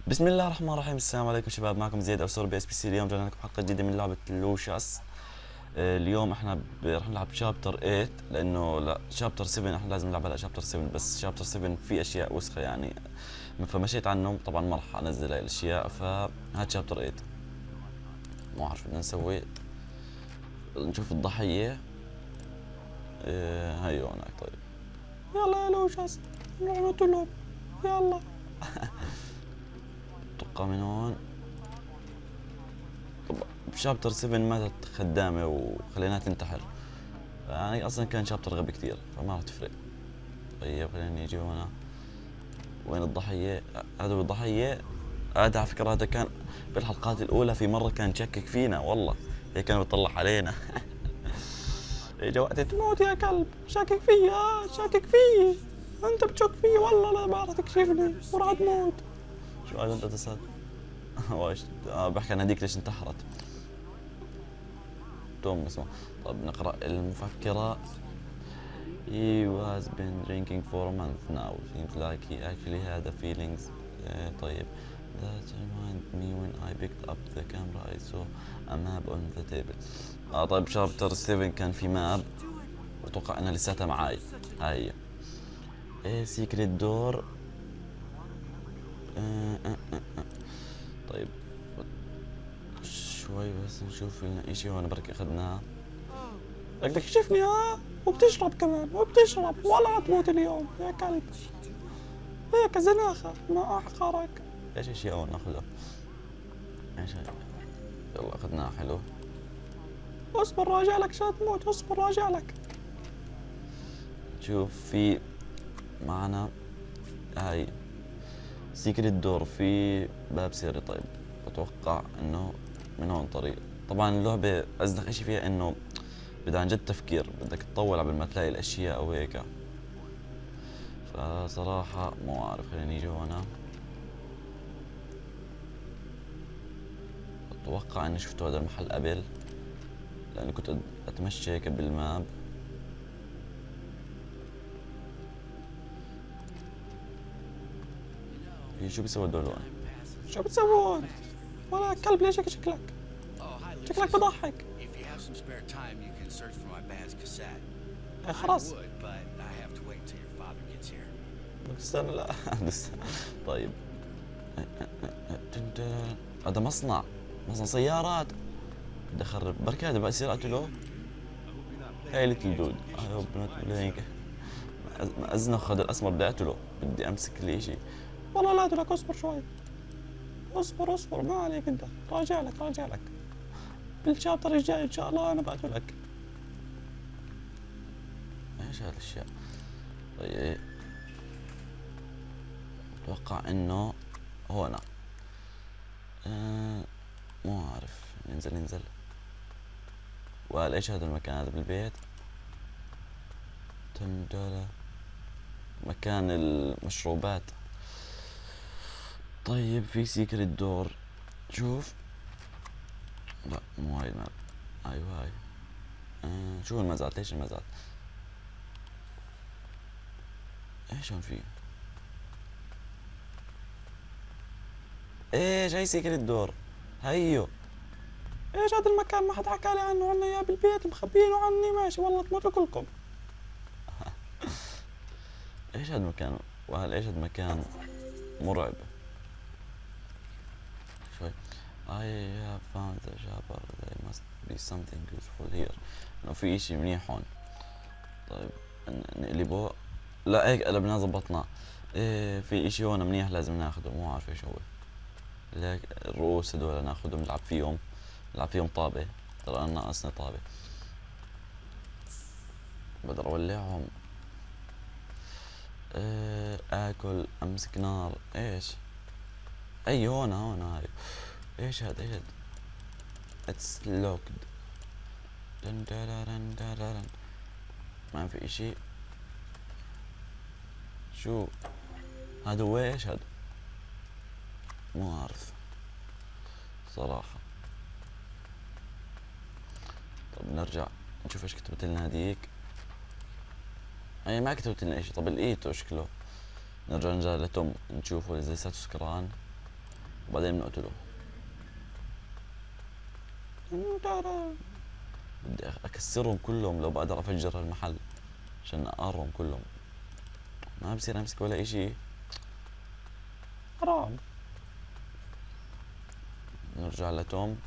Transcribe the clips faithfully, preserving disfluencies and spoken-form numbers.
بسم الله الرحمن الرحيم. السلام عليكم شباب، معكم زياد او سور بي اس بي سي. اليوم جانا لكم حلقه جديده من لعبه لوشاس. آه، اليوم احنا ب- رح نلعب شابتر ثمانية، لانه لا شابتر سبعة احنا لازم نلعب على شابتر سبعة، بس شابتر سبعة في اشياء وسخه يعني، فمشيت عنه. طبعا ما رح انزل هاي الاشياء، فهاد شابتر ثمانية. مو عارف بدنا نسوي. نشوف الضحيه. اه هيو هناك. طيب يلا يا لوشاس نروح نطلب. يلا اتوقع من هون. بشابتر سبعة ماتت خدامة وخليناها تنتحر، يعني اصلا كان شابتر غبي كثير فما راح تفرق. طيب خلينا نيجي هنا. وين الضحية؟ هذا هو الضحية. هذا على فكرة هذا كان بالحلقات الأولى، في مرة كان شكك فينا والله، هي كان بيطلع علينا. اجى وقت تموت يا كلب، شاكك فيي. اه شاكك فيي، انت بتشك فيي والله، لا ما راح تكشفني وراح تموت. شو هذا انت تصد؟ وايش؟ اه بحكي عن هذيك ليش انتحرت. توم اسمه. طيب نقرأ المفكرة. He has been drinking for a month now. Seems like he actually had the feelings. Uh, طيب. That reminded me when I picked up the camera I saw a map on the table. اه طيب شابتر سبعة كان في ماب، واتوقع انها لساتها معاي. هاي ايه سيكريت دور. آه آه آه آه. طيب شوي بس نشوف لنا اشي هون بركي اخذناه. بدك تكشفني ها؟ وبتشرب كمان وبتشرب، والله تموت اليوم يا كلب. هيك زناخة ما أحقرك. ايش اشياء هون ناخذها؟ ايش هاي؟ يلا اخذناها حلو. اصبر راجع لك عشان تموت، اصبر راجع لك. شوف في معنا هاي سيكريت دور، في باب سري. طيب اتوقع انه من هون طريق. طبعا اللعبة ازنخ اشي فيها انه بدها عن جد تفكير، بدك تطول قبل ما تلاقي الاشياء او هيك. فصراحة مو عارف. خلينا نيجي هنا. اتوقع اني شفت هذا المحل قبل، لاني كنت اتمشى هيك بالماب. في شو بيسوي دول هون؟ شو بتسوون؟ ولا كلب ليش هيك شكلك؟ شكلك بضحك. إيه خلاص. استنى لا لسه. طيب هذا مصنع، مصنع سيارات. بدي اخرب بركي، هذا بصير اقتله. هاي ليتل دود. اي هوب نوت بلينك. ازنخ هذا الاسمر بدي اقتله، بدي امسك لي شيء. والله لا اقتلك، اصبر شوي. اصبر اصبر ما عليك انت، راجع لك راجع لك. بالشابتر الجاي ان شاء الله انا بقتلك. ايش هذا الاشياء؟ طيب اتوقع انه هنا. أه مو عارف. ننزل ننزل. وقال ايش هذا المكان؟ هذا بالبيت. تندرة. مكان المشروبات. طيب في سيكريت دور. شوف. لا مو هاي الماب. ايوه هاي. آه شو المزاد؟ ليش المزاد؟ ايش هون في؟ ايش هاي سيكريت دور؟ هيو. ايش هذا المكان؟ ما حد حكى لي عنه، عنا اياه بالبيت مخبيينه عني. ماشي والله تموتوا كلكم. ايش هذا المكان؟ وهل ايش هذا المكان مرعب شوي. I have found the jabber. There must be something useful here. انه في اشي منيح هون. طيب نقلبه. لا هيك قلبناه زبطناه. ايه في اشي هون منيح لازم ناخده، مو عارف ايش هو. ليك الرؤوس هدول ناخدهم نلعب فيهم، نلعب فيهم طابة. ترى انا ناقصني طابة. بقدر اولعهم. ايه اكل، امسك نار. ايش؟ اي هون هون هاي. ايش هذا؟ ايش هذا؟ اتس لوكد. دن دن دن دن. ما في اشي. شو هذا؟ هو ايش هذا؟ مو عارف صراحة. طب نرجع نشوف ايش كتبت لنا هذيك. هي ما كتبت لنا اشي. طب الايتو شكله. نرجع نرجع لتوم نشوفه اذا لساته سكران. وبعدين بنقتله. بدي اكسرهم كلهم لو بقدر افجر المحل عشان اقارهم كلهم. ما بصير امسك ولا اشي، حرام. نرجع لتوم.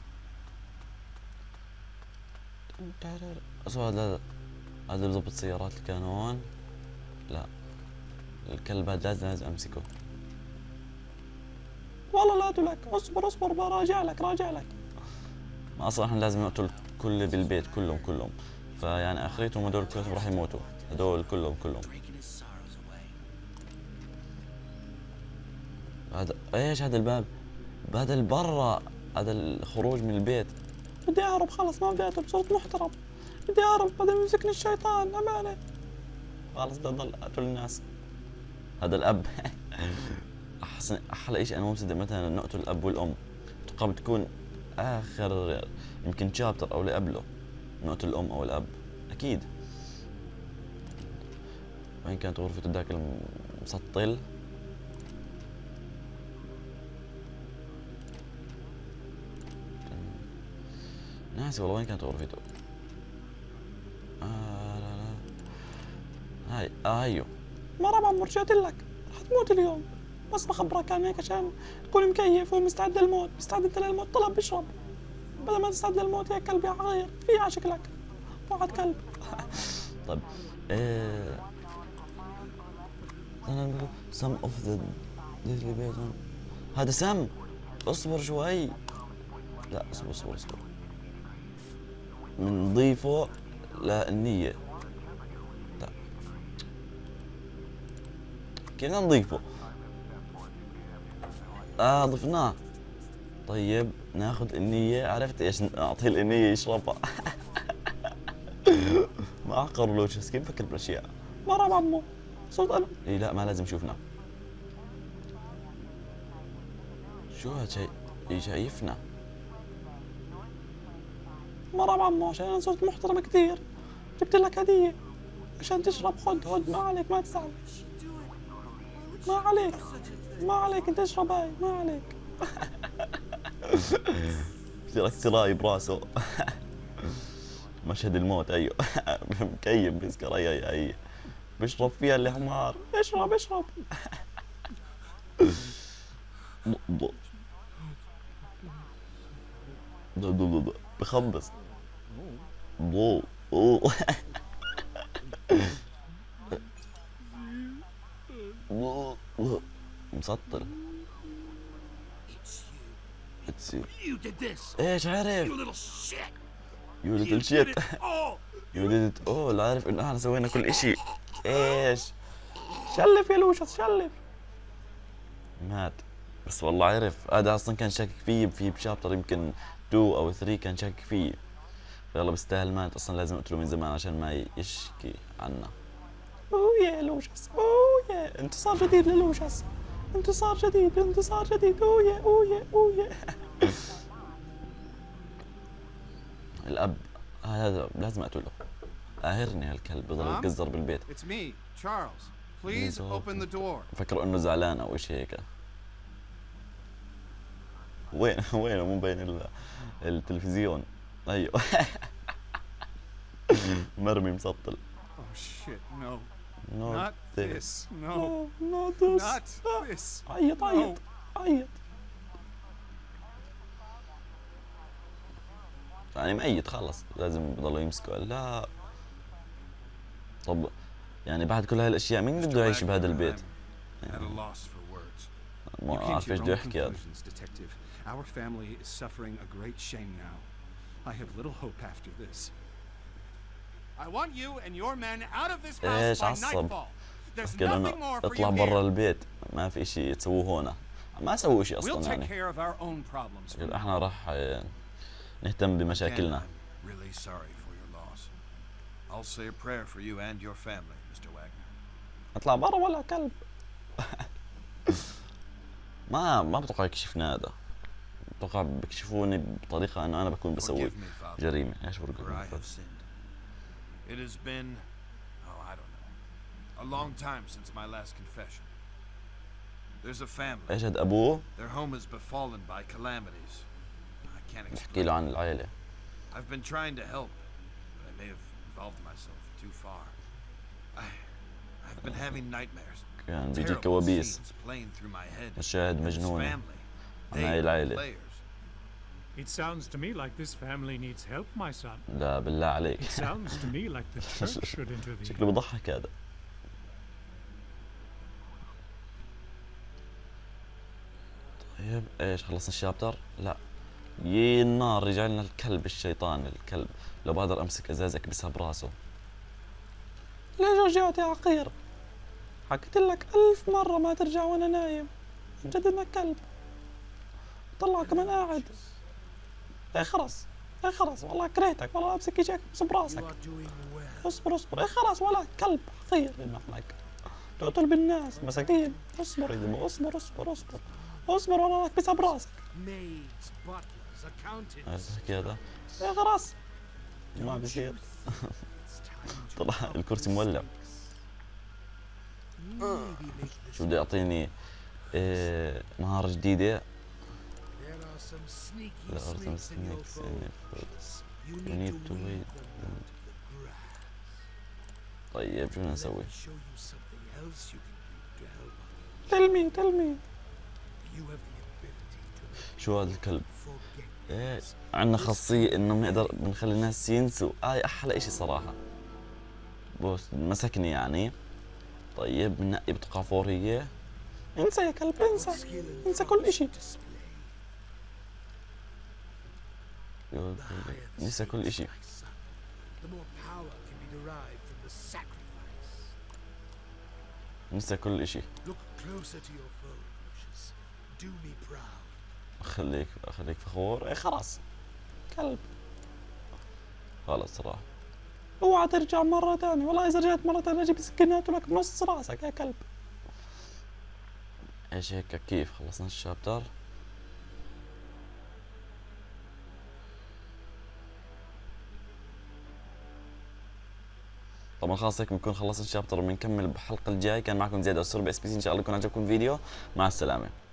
اصلا هذا هذا بضبط سيارات اللي كانوا هون. لا الكلب هذا لازم لازم امسكه. والله لا تلك، اصبر اصبر براجع لك راجع لك. ما اصلا احنا لازم نقتل كل بالبيت كلهم كلهم، فيعني اخريتهم هدول كلهم راح يموتوا، هدول كلهم كلهم. هذا ايش هذا الباب؟ هذا البرا، هذا الخروج من البيت. بدي اهرب خلص، ما بدي اقتل، صرت محترم. بدي اهرب بعدين يمسكني الشيطان، امانه. خلص بدي اضل اقتل الناس. هذا الاب. احسن احلى شيء انا مو مصدق مثلا نقتل الاب والام. اتوقع بتكون اخر يمكن شابتر او اللي قبله نقتل الام او الاب اكيد. وين كانت غرفة ذاك المسطل؟ ناسي والله وين كانت غرفته. آه لا لا هاي آه هيو. مرحبا عمو، رجعت لك، رح تموت اليوم بس بخبرك عن هيك عشان تكون مكيف ومستعد للموت. مستعد انت للموت؟ طلب بيشرب بدل ما تستعد للموت يا كلب يا حقير، في على شكلك واحد كلب. طيب ايه انا سم اوف ذا ديزلي بيزون. هذا سم. اصبر شوي. لا اصبر اصبر اصبر بنضيفه للنية. لا كيف نضيفه؟ اه ضفناه. طيب ناخذ النية، عرفت ايش نعطيه النية يشربها. ما عقر لوتشس كيف بفكر بالاشياء. مرحبا عمو، صرت انا. اي لا ما لازم يشوفنا. شو هاد شيء شايفنا؟ مرحبا عمو، عشان انا صرت محترم كثير جبت لك هدية عشان تشرب. خد خد، ما عليك ما تزعل، ما عليك ما عليك انت اشرب هاي، ما عليك. بصير اكسراي براسه. مشهد الموت ايوه. مكيف بيسكر اي اي اي بيشرب فيها اللي حمار. اشرب اشرب. ض ض ض ض بخبص. ضو ضو. مسطل. ايش عرف؟ يو ليتل شيت. يو ديد ات اول. عارف انه احنا سوينا كل اشي. ايش؟ شلف يا لوشس شلف. مات. بس والله عرف، هذا اصلا كان شاكك فيه في بشابتر يمكن اثنين او ثلاثة كان شاكك فيه. يلا بيستاهل مات، اصلا لازم اقتله من زمان عشان ما يشكي عنا. اوه يا لوشس، اوه يا انتصار جديد للوشس، انتصار جديد انتصار جديد. اوه يا اوه يا اوه يا. الاب هذا لازم اقتله. قاهرني هالكلب بضل يتقزر بالبيت. فكر انه زعلان او شيء هيك. وين وينه مو مبين التلفزيون. ايوه. مرمي مسطل. Not this. No. Not this. Not this. عيط عيط عيط. يعني ميت خلص، لازم بضلوا يمسكوا. لا طب يعني بعد كل هاي الاشياء مين بده يعيش بهذا البيت؟ يعني ما اعرف ايش بده يحكي هذا. Our family is suffering a great shame now. I have little hope after this. I want you and your men out of this house by nightfall. There's nothing more for you اطلع برا البيت، ما في شيء تسووه هنا. ما سووا شيء اصلا يعني. احنا راح نهتم بمشاكلنا. Really sorry for your loss. I'll say a prayer for you and your family, Mister Wagner. اطلع برا ولا كلب. ما ما بتوقع يكشفنا هذا. بتوقع بيكشفوني بطريقة انه انا بكون بسوي جريمة. ايش بقول؟ It has been, oh I don't know, a long time since my last confession. There's a family. ايش هاد ابوه؟ Their home is befallen by calamities. I can't بحكي له explain. عن العائلة. I've been trying to help, but I may have involved myself too far. I, I've been having nightmares. كان بيجي Terrible كوابيس. scenes playing through my head. مشاهد And this مجنونة family, عن they هاي are العائلة. players. It sounds to me like this family needs help, my son. لا بالله عليك. It sounds to me like the church should intervene. شكله بضحك هذا. طيب ايش خلصنا الشابتر؟ لا. يي النار رجع لنا الكلب الشيطان الكلب. لو بقدر امسك ازاز اكبسها براسه. ليش رجعت يا عقير؟ حكيت لك ألف مرة ما ترجع وأنا نايم. جد إنك كلب. طلع كمان قاعد. إيه خلص. إيه خلص والله كرهتك والله أمسك إيجاك بس براسك. اصبر اصبر إيه خلص ولا كلب حقير بمحلك. تقتل بالناس مساكين. اصبر يا دمو اصبر اصبر اصبر. اصبر والله أكبسها براسك. الحكي هذا. إيه خلاص. ما بصير. طلع الكرسي مولع. شو بده يعطيني إيه مهارة جديدة. There are some snakes in the fruits. We need to wait. طيب شو بدنا نسوي؟ Tell me tell me. شو هذا الكلب؟ إيه عندنا خاصية إنه بنقدر بنخلي الناس ينسوا. هاي أحلى إشي صراحة. بص مسكني يعني. طيب بنقي بطاقة فورية. انسى يا كلب انسى انسى كل اشي. انسى كل اشي. انسى كل اشي. خليك خليك فخور. ايه خلاص كلب. خلاص صراحة. اوعى ترجع مرة ثانية والله إذا رجعت مرة ثانية أجيب سكينات لك بنص راسك يا كلب. ايش هيك كيف خلصنا الشابتر؟ طبعا خلاص هيك بنكون خلصنا الشابتر وبنكمل بالحلقة الجاي. كان معكم زياد السربي اس بي سي. ان شاء الله يكون عجبكم الفيديو. مع السلامة.